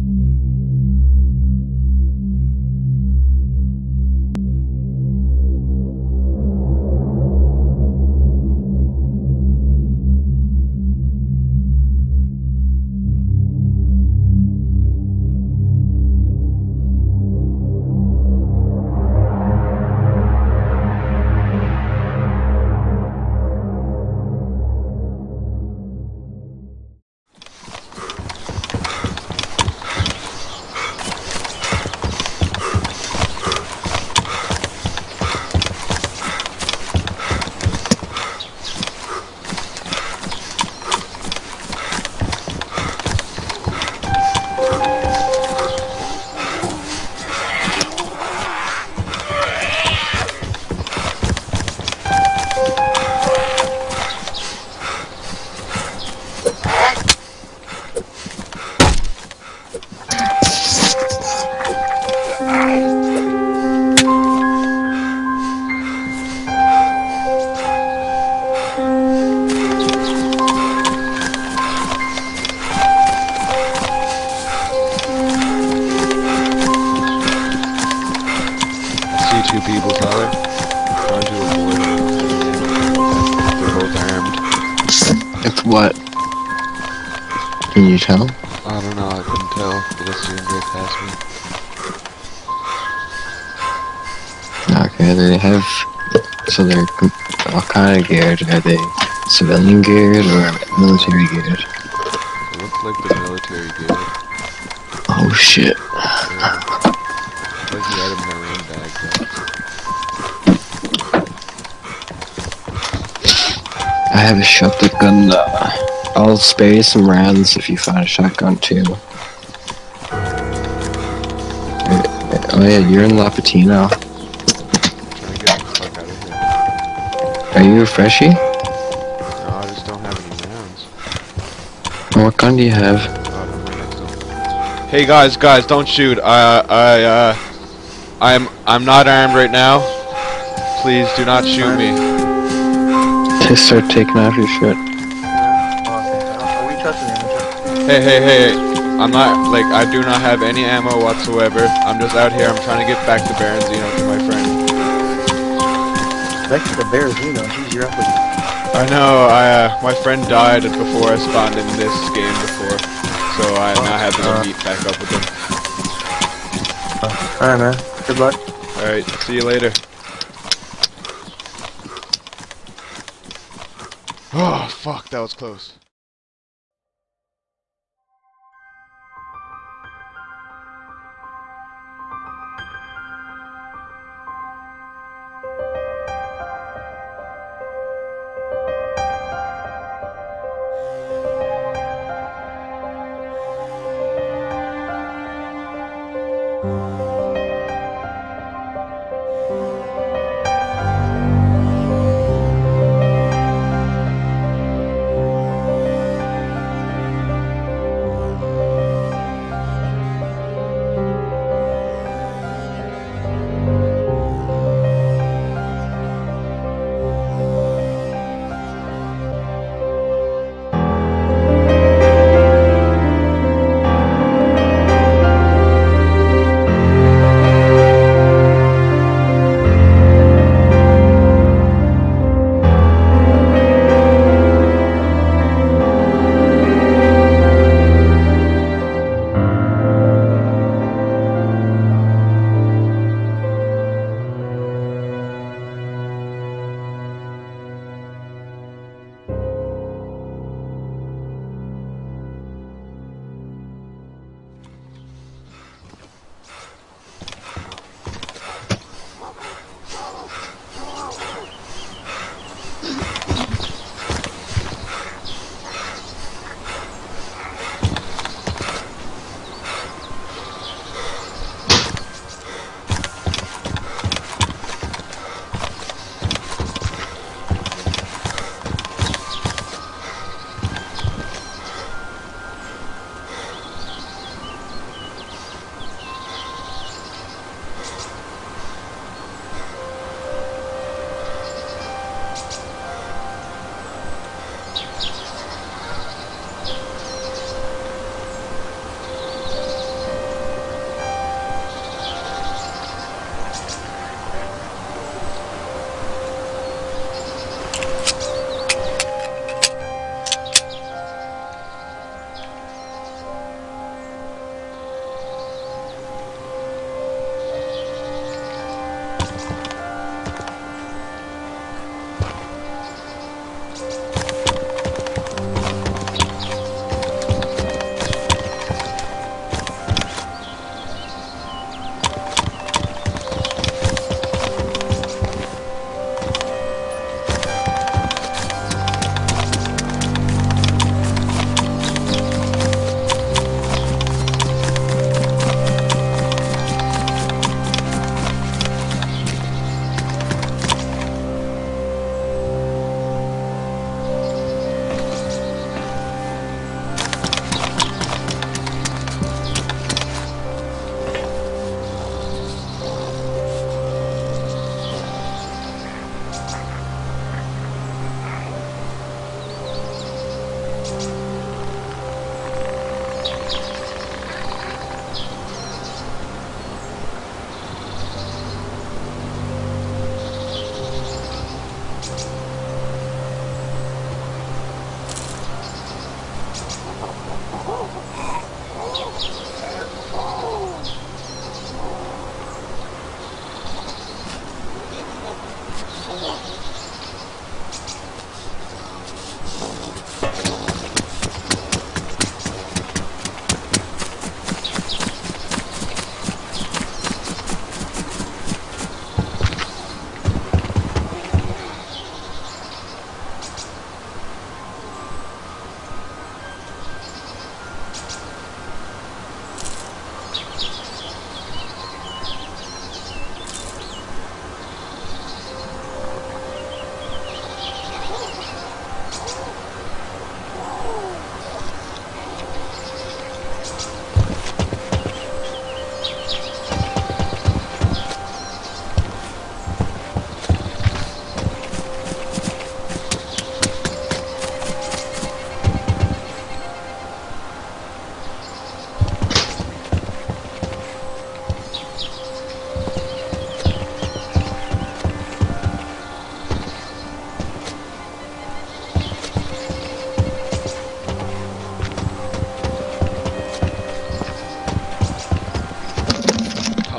Two people, Tyler. Trying to avoid them. They're both armed. It's what? Can you tell? I don't know, I couldn't tell. They just zoomed right past me. Okay, they have... So they're... What kind of geared? Are they civilian geared or military geared? It looks like the military gear. Oh shit. Yeah. Like he had a marine bag though. I have a shotgun. I'll spare you some rounds if you find a shotgun too. Oh yeah, you're in La Patina. Trying to get the fuck out of here. Are you a freshie? No, I just don't have any rounds. What gun do you have? I'm right next to him. Hey guys, don't shoot. I'm not armed right now. Please do not shoot me. Just start taking off your shirt. Are we trusting him? Hey. I'm not, like, I do not have any ammo whatsoever. I'm just out here. I'm trying to get back to Baronzino to my friend. Back to the Baronzino. Jeez, you're up with I know, my friend died before I spawned in this game before. So I now have to meet back up with him. Alright, man. Good luck. Alright, see you later. Oh, fuck, that was close.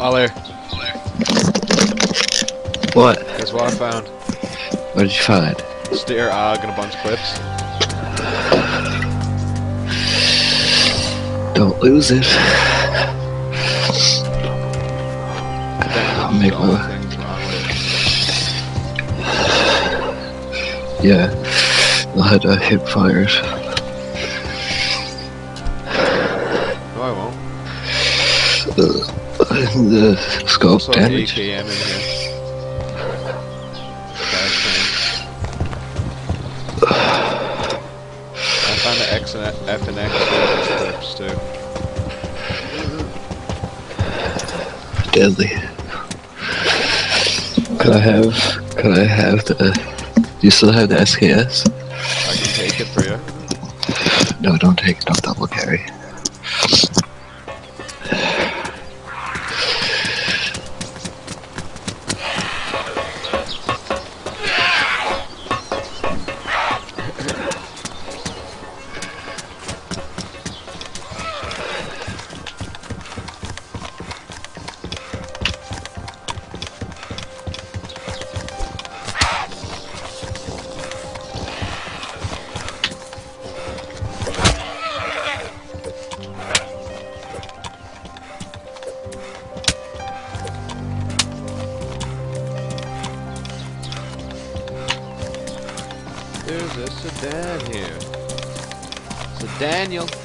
Ollie, What? guess what I found? What did you find? Steer Og and a bunch of clips. Don't lose it. I'll make All one. things wrong with it. Yeah. I had hip fires. No, I won't. The scope Also, damage. AKM in here. I found the X and F and X clips too. Deadly. Could I have the... Do you still have the SKS? I can take it for you. No, don't take it. Don't double carry. There's a sedan here. Daniel.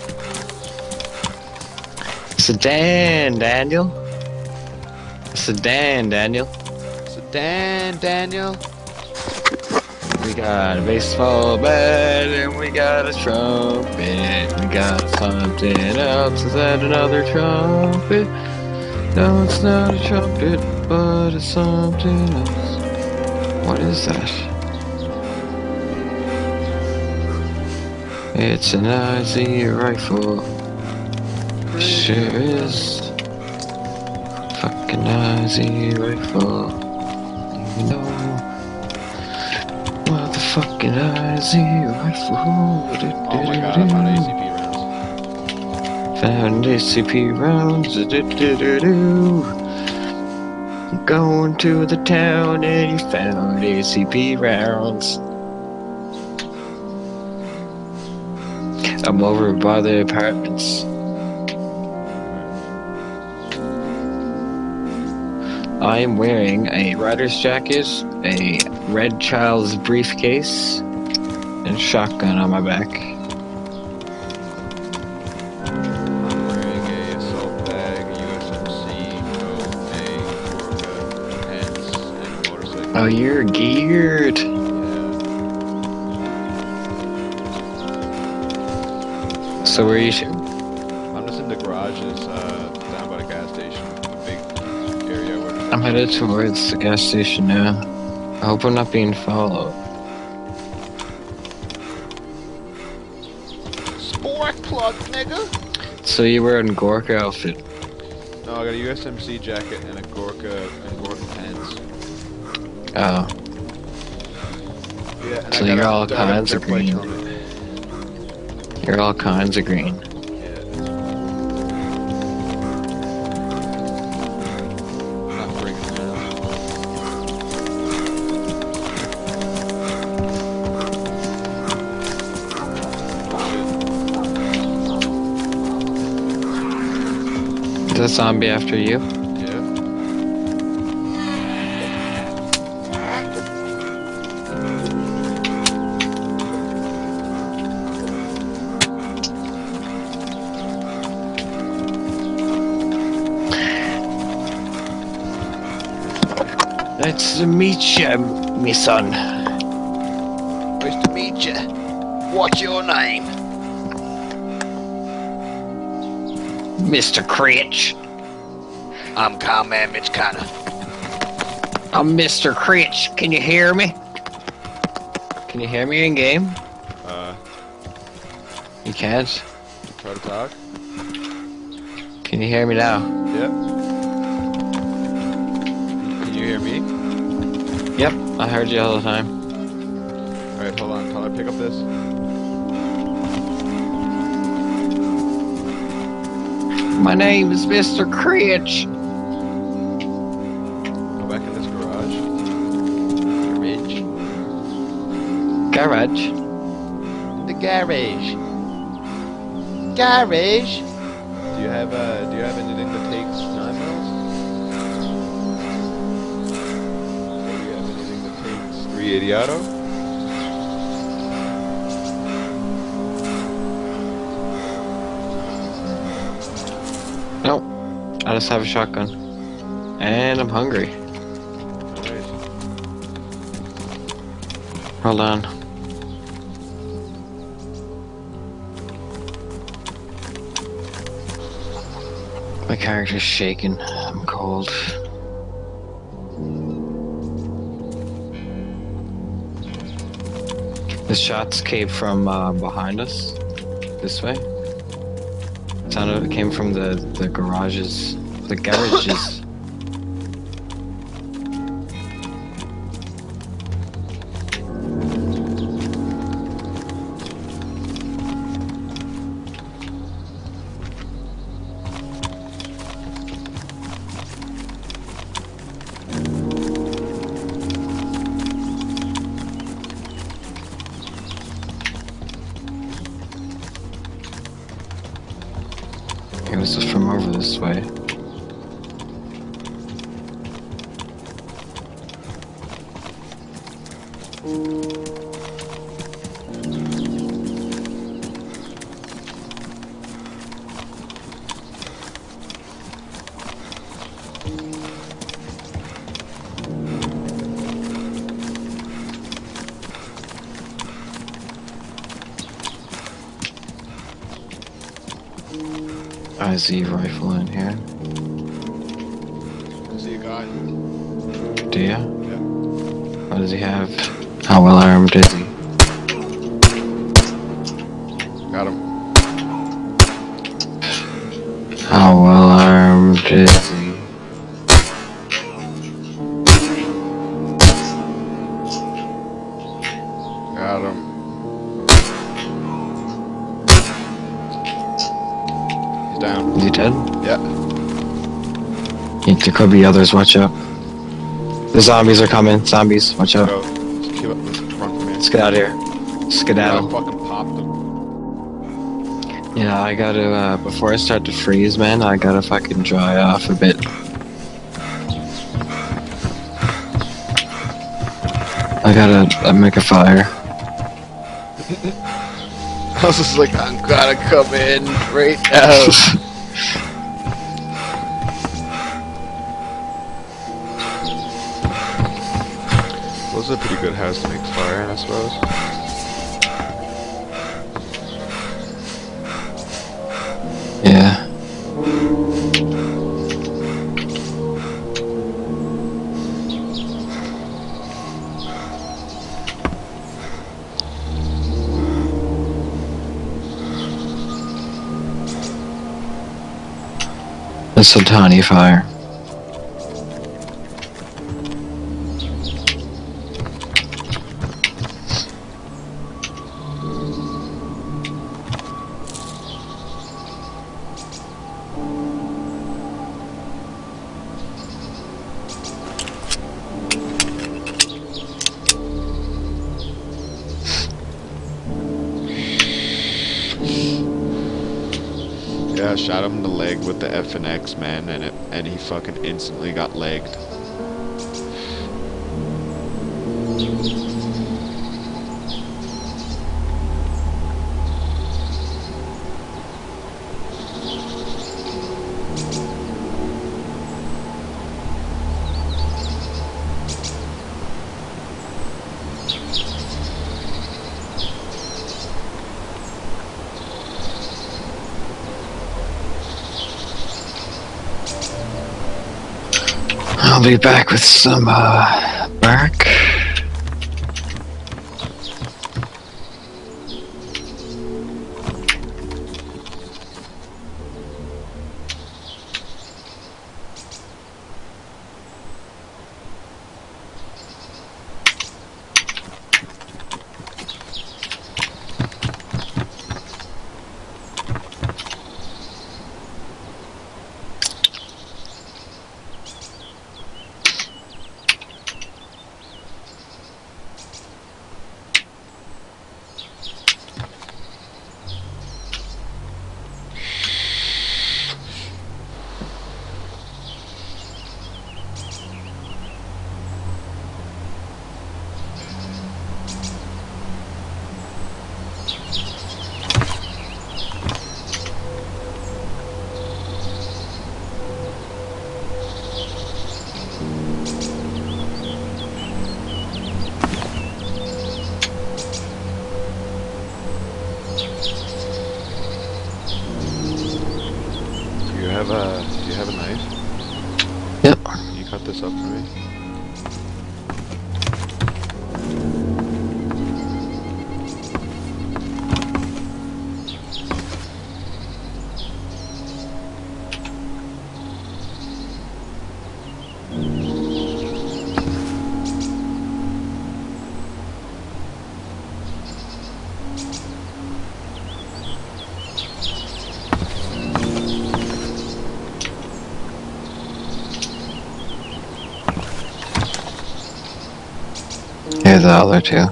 Sedan, Daniel. Sedan, Daniel. Daniel. We got a baseball bat and we got a trumpet. We got something else. Is that another trumpet? No, it's not a trumpet, but it's something else. What is that? It's an IZ rifle. Sure is. Fucking IZ rifle. You know. Motherfucking IZ rifle. Oh my god, I found ACP rounds. Found ACP rounds. Going to the town and you found ACP rounds. I'm over by the apartments. I am wearing a rider's jacket, a red child's briefcase, and a shotgun on my back. I'm wearing a assault bag, a USMC, coat, a Gorka, pants, and a motorcycle. Oh, you're geared. So where are you shooting? I'm just in the garages, down by the gas station. The big area where I'm headed towards the gas station now. I hope I'm not being followed. Sport plug, nigga! So you were in Gorka outfit. No, I got a USMC jacket and a Gorka pants. Oh. Yeah, and So I you're got all I got a kinds of dirt bike green. helmet. You're all kinds of green. Yeah. Not bringing it down. Is that zombie after you? Yeah. Nice to meet you, me son. Nice to meet you. What's your name? Mr. Critch. I'm Carman Mitch Connor. I'm Mr. Critch. Can you hear me? Can you hear me in game? You can't? Try to talk? Can you hear me now? Yep. Can you hear me? Yep, I heard you all the time. Alright, hold on. How do I pick up this? My name is Mr. Critch. Garage. The garage. Garage. Do you have anything that takes 9 mils? Or do you have anything that takes 380 auto? Nope. I just have a shotgun. And I'm hungry. Alright. Hold on. My character's shaking. I'm cold. The shots came from behind us. This way. It came from the garages. The garages. It was from over this way. IZ rifle in here. I see a guy. Do ya? Yeah. What does he have? How well armed is he? Got him. How well armed is he? Got him. He's down. Is he dead? Yeah. There could be others, watch out. The zombies are coming. Zombies, watch out. Go. Just keep up. Just run from me. Let's get out of here. I Skedaddle. fucking popped him. Yeah, I gotta, before I start to freeze, man, I gotta fucking dry off a bit. I gotta make a fire. I was just like, I'm gonna come in right now. This is a pretty good house to make fire in, I suppose. Yeah. It's a tiny fire. Yeah, I shot him in the leg with the FNX, man, and he fucking instantly got legged. I'll be back with some, bark. Do you have a knife? Yep. Can you cut this up for me? Here's the other two.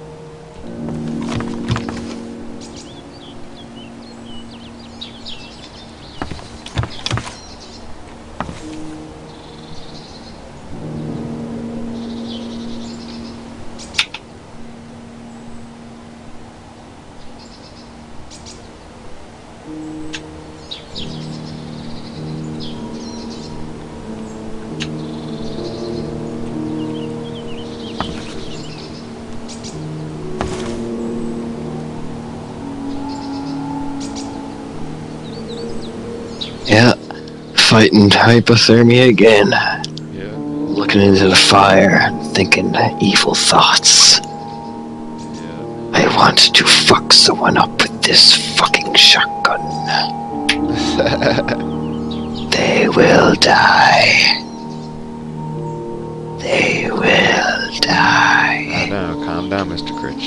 Yeah, fighting hypothermia again. Yeah. Looking into the fire, thinking evil thoughts. Yeah. I want to fuck someone up with this fucking shotgun. They will die. They will die. Calm down, Mr. Critch.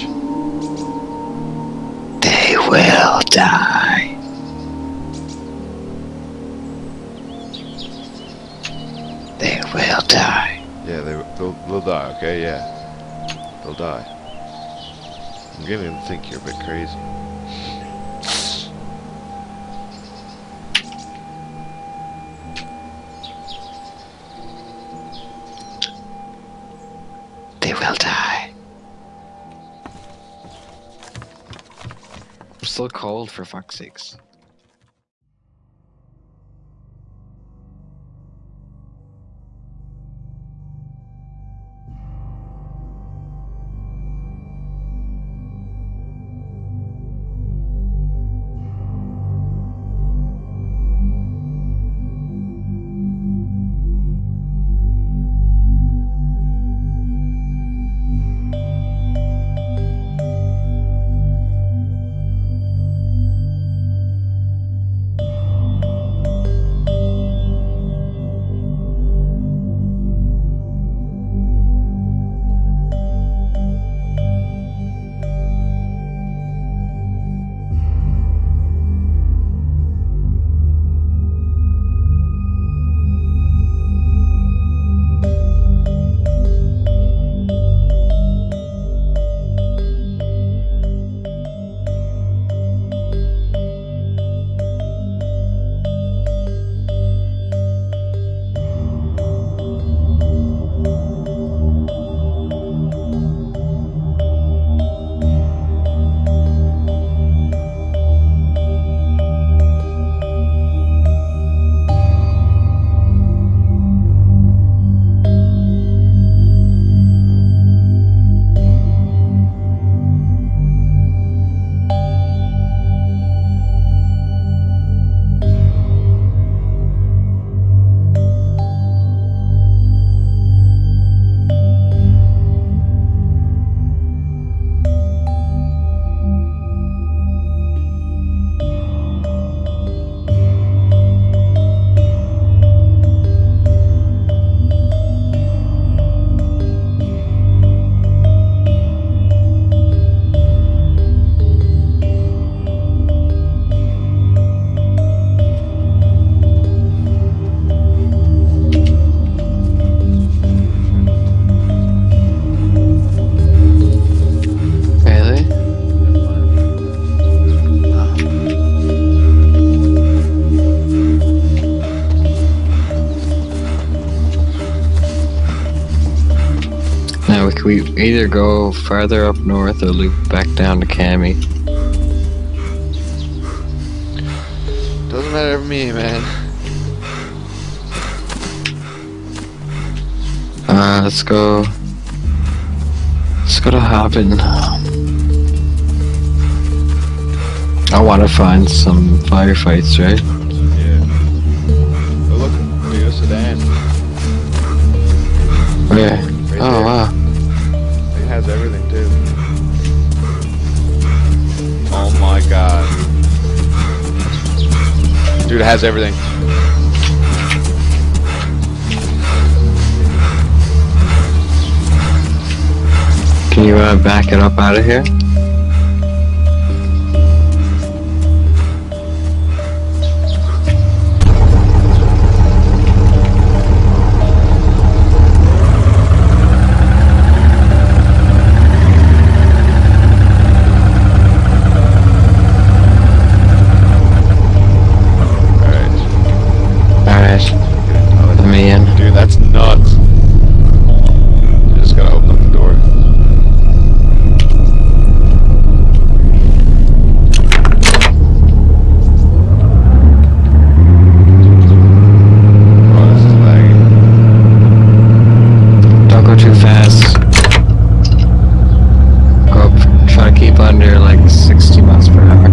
They will die. They will die. Yeah, they'll die, okay? Yeah. They'll die. I'm beginning to think you're a bit crazy. They will die. I'm still cold, for fuck's sakes. We either go farther up north or loop back down to Cami. Doesn't matter to me, man. Let's go. Let's go to Hobbin. I want to find some firefights, right? Yeah. has everything. Can you back it up out of here? Let me in. Dude, that's nuts. You just gotta open up the door. Oh, this is lagging. Don't go too fast. Try to keep under like 60 miles per hour.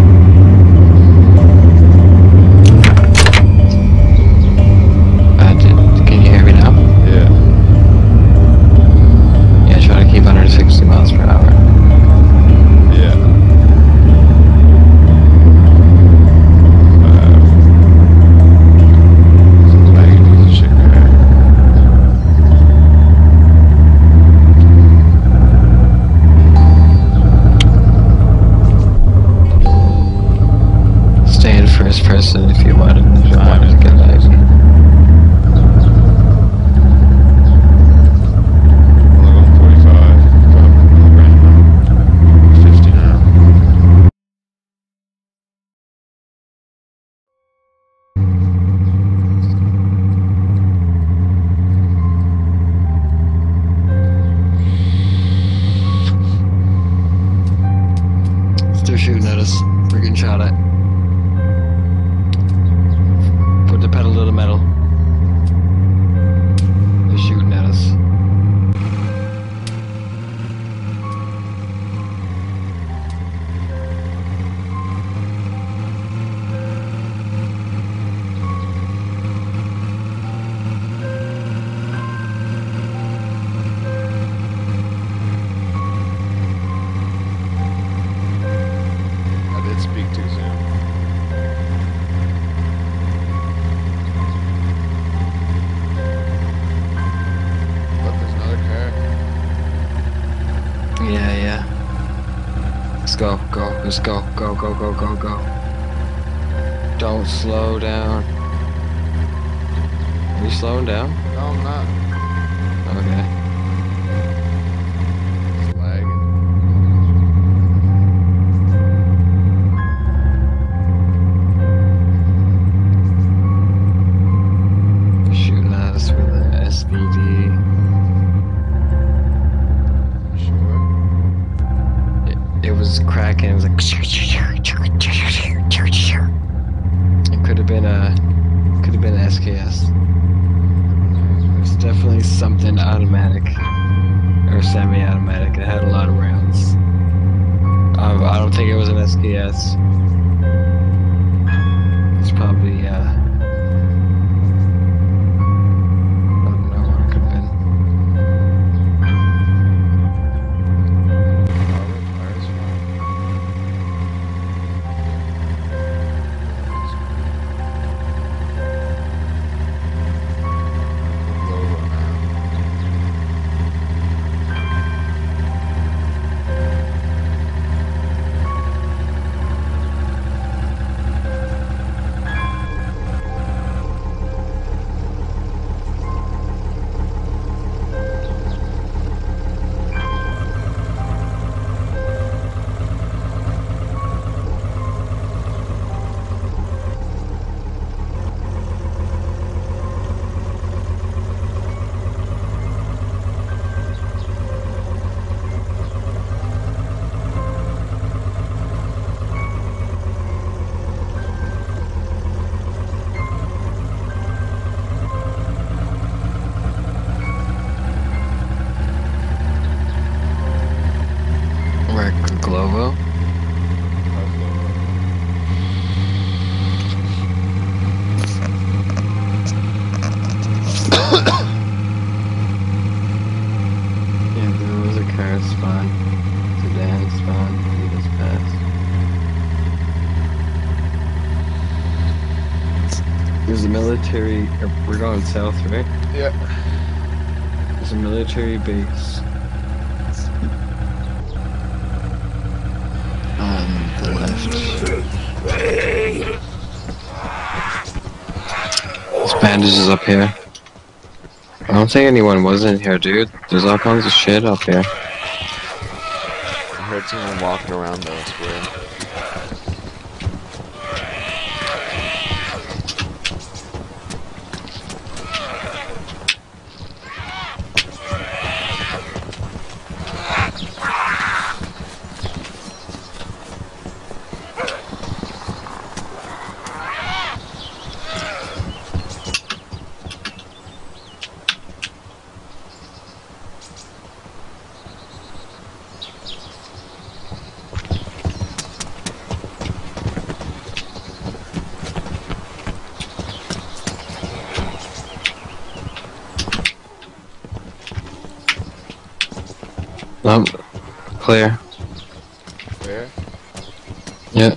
Can you hear me now? Yeah. Yeah, try to keep under 60 miles per hour. Yeah. This is lagging piece of shit car. Stay in first person if you want to get like. Only going 45. Dropping right now. 50 now. Still shooting at us. We're getting shot at. Put the pedal to the metal. They're shooting at us. I did speak too soon. Look, there's another car. Yeah. Let's go. Let's go. Go. Don't slow down. Are you slowing down? No, I'm not. Okay. It's lagging. They're shooting at us with an SVD. Sure. It was cracking. It was like. It could have been a SKS. It's definitely something automatic or semi-automatic. It had a lot of rounds. I don't think it was an SKS. It's probably I don't know what it could have been. There's a military. We're going south, right? Yeah. There's a military base on the left. This bandage is up here. I don't think anyone was in here, dude. There's all kinds of shit up here. I heard someone walking around though, it's weird. Nope. Clear. Where? Yeah.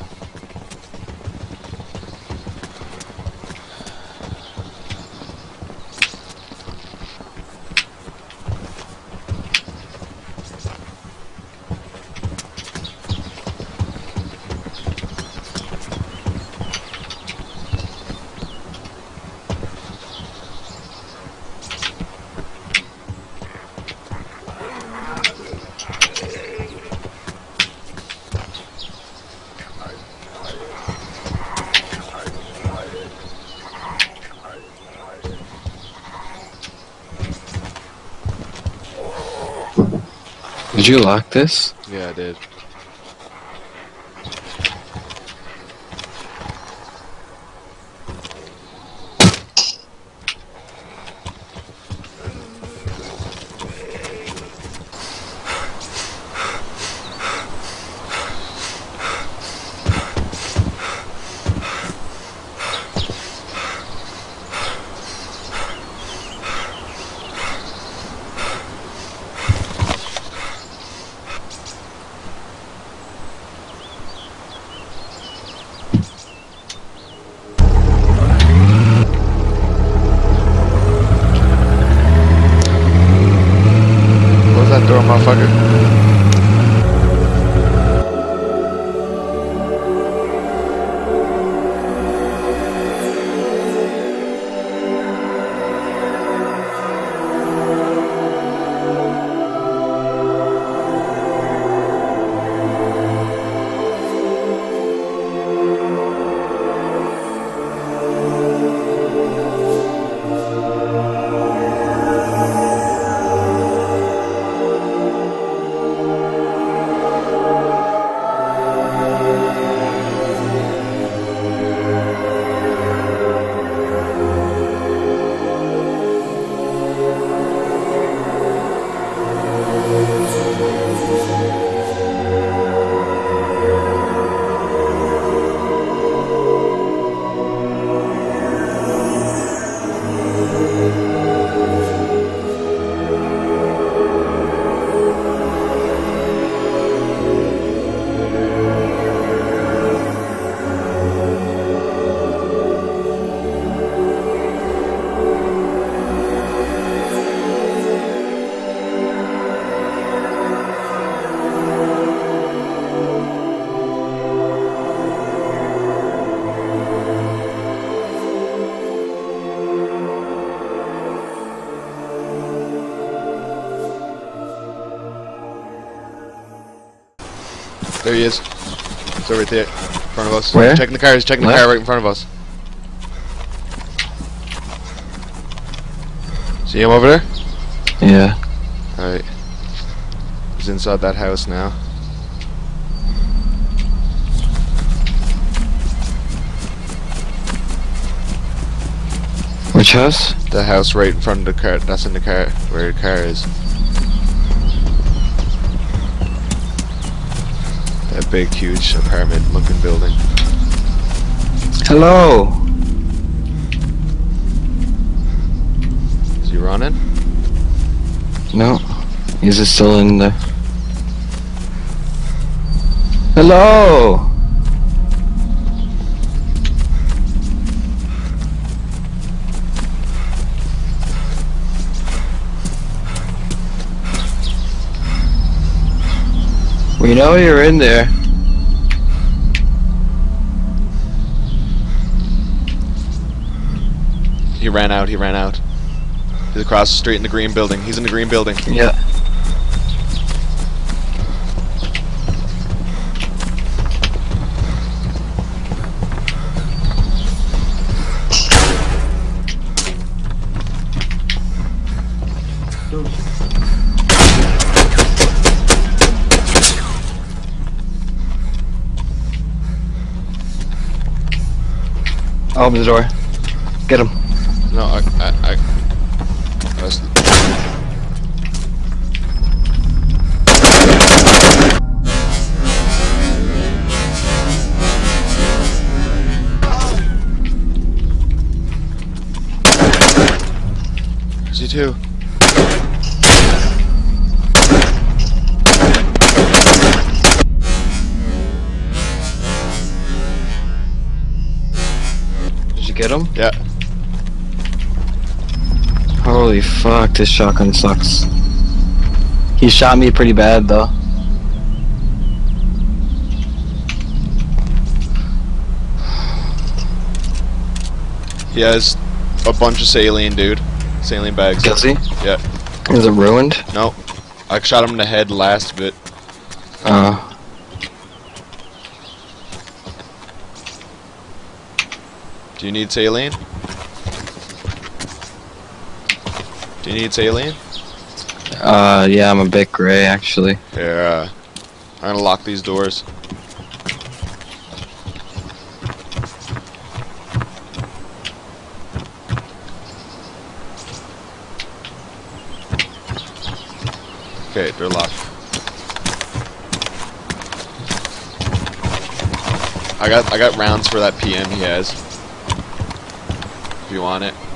Did you lock this? Yeah, I did. Close that door, motherfucker. There he is. He's over there, in front of us. Where? He's checking the car. He's checking the car right in front of us. See him over there? Yeah. Alright. He's inside that house now. Which house? The house right in front of the car. That's in the car. Where the car is. That big, huge apartment-looking building. Hello. Is he running? No. He's just still in there. Hello. We know you're in there. He ran out. He ran out. He's across the street in the green building. He's in the green building. Yeah. Open the door. Get him. No, I was- C2. Did you get him? Yeah. Holy fuck, this shotgun sucks. He shot me pretty bad though. He has a bunch of saline, dude. Saline bags. Does he? Yeah. Is it ruined? No. I shot him in the head last bit. Do you need saline? Do you need saline? Yeah, I'm a bit gray actually. Here, I'm gonna lock these doors. Okay, they're locked. I got rounds for that PM he has. If you want it.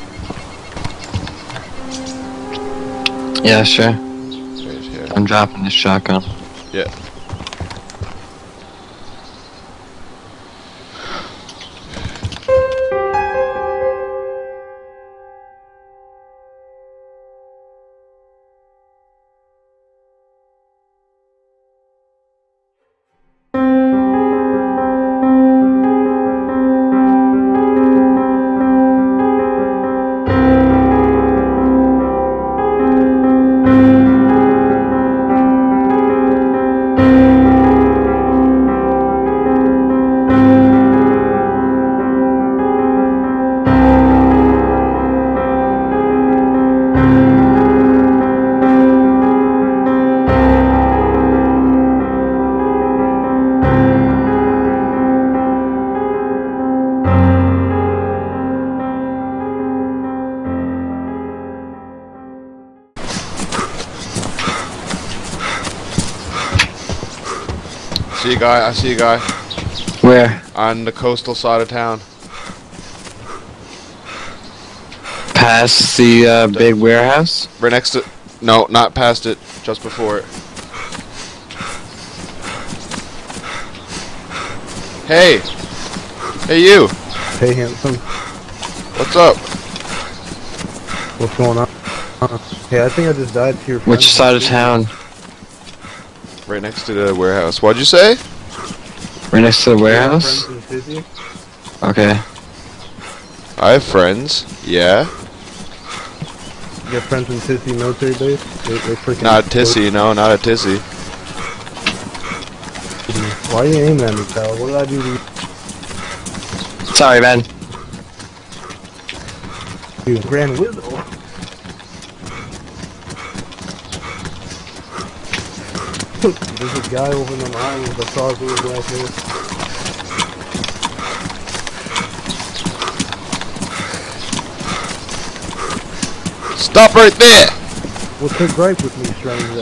Yeah, sure. Right here. I'm dropping this shotgun. Yeah. See a guy, I see a guy Where? on the coastal side of town. Past the big warehouse? Right next to, no, not past it, just before it. Hey! Hey you! Hey, handsome. What's up? What's going on? Hey, I think I just died to your friend. Which side of town? Right next to the warehouse. What'd you say? Right next to the warehouse? Friends in Tizzy? Okay. I have friends. Yeah. You got friends in Tizzy military base? They freaking... Not Tissy, no, not a Tissy. Why are you aiming at me, pal? What did I do to you? Sorry, man. Grand Wizard. There's a guy over on the island with a saw blue black hair. Stop right there! What's your gripe with me, stranger?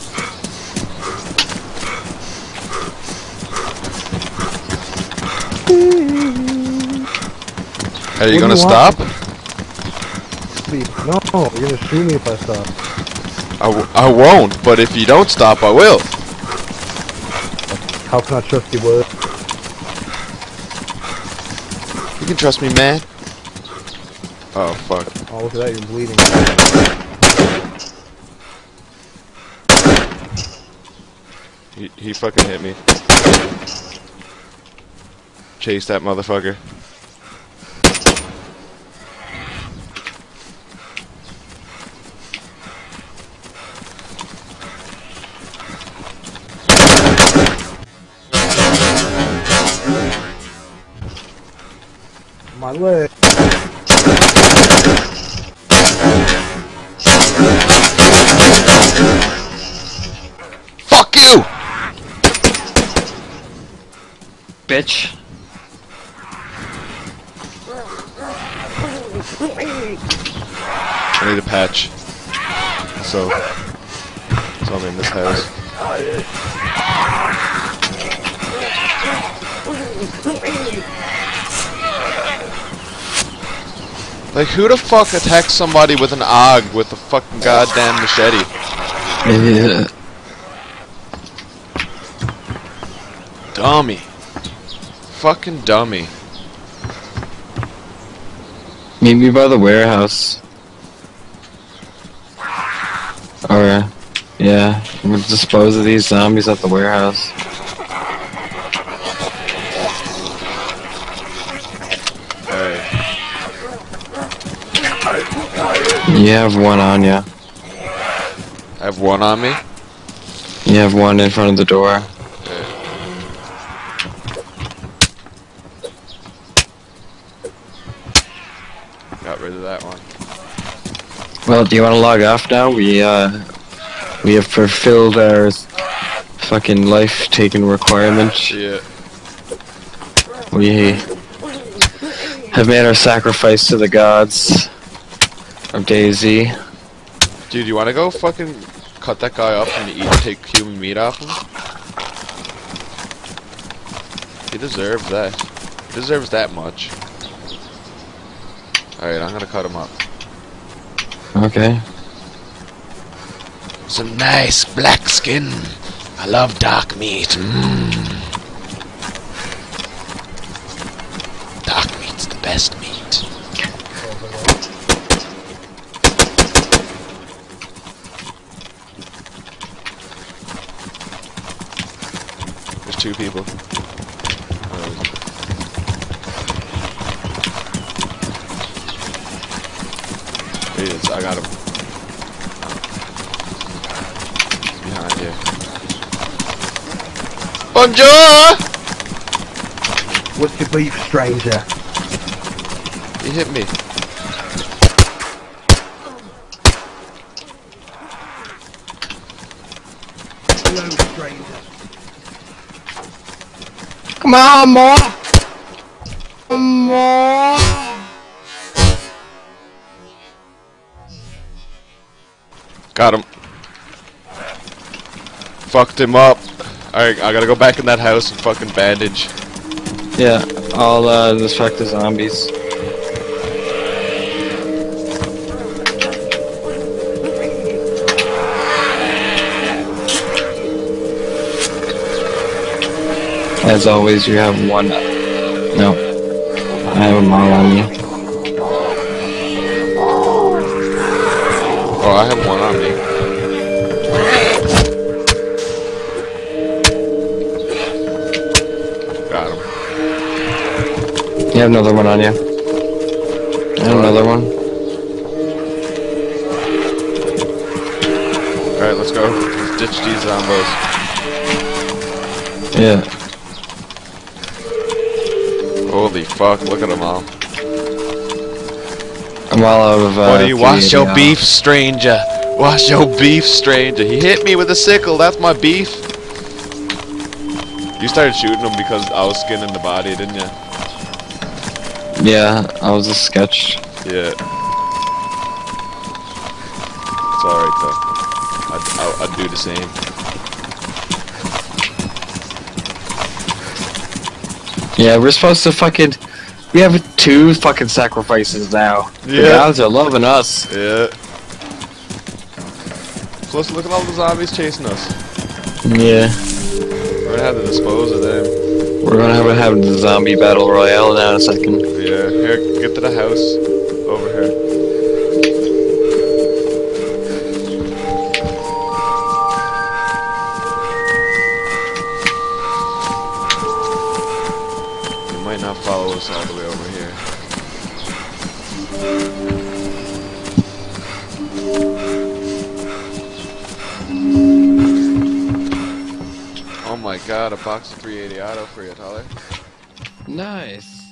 Are you What do gonna you stop? No, you're gonna shoot me if I stop. I won't, but if you don't stop, I will. How can I trust you, Will? You can trust me, man. Oh, fuck. Oh, look at that, you're bleeding. He fucking hit me. Chase that motherfucker. My leg. Fuck you! Bitch. I need a patch. So I'm in this house. Like, who the fuck attacks somebody with an AUG with a fucking goddamn machete? Yeah. Dummy. Fucking dummy. Meet me by the warehouse. Or, yeah, we'll dispose of these zombies at the warehouse. Alright. You have one on ya. I have one on me. You have one in front of the door. Got rid of that one. Well, do you want to log off now? We have fulfilled our fucking life-taking requirement. Yeah. We have made our sacrifice to the gods of Daisy. Dude, you wanna go fucking cut that guy up and take human meat off him? He deserves that. He deserves that much. Alright, I'm gonna cut him up. Okay. Some nice black skin. I love dark meat. Dark meat's the best meat. There's two people. I got him. Behind you. Bonjour! What's your beef, stranger? He hit me. Hello, stranger. Come on, more! More! Got him. Fucked him up. Alright, I gotta go back in that house and fucking bandage. Yeah, I'll distract the zombies. As always, you have one. No, I have them all on you. Oh, I have one on me. Got him. You have another one on you. And another one. Alright, let's go. Let's ditch these zombos. Yeah. Holy fuck, look at them all. I'm all out of. What do you wash your now. beef, stranger? Wash your beef, stranger. He hit me with a sickle. That's my beef. You started shooting him because I was skinning the body, didn't you? Yeah, I was a sketch. Yeah. It's alright though. I'd do the same. Yeah, we're supposed to fucking. We have 2 fucking sacrifices now. The Yeah. gods are loving us. Yeah. Plus, look at all the zombies chasing us. Yeah. We're gonna have to dispose of them. We're gonna have the zombie battle royale now in a second. Yeah. Here, get to the house. Over here. goes all the way over here. Oh my god, a box of 380 auto for you, Tyler. Nice.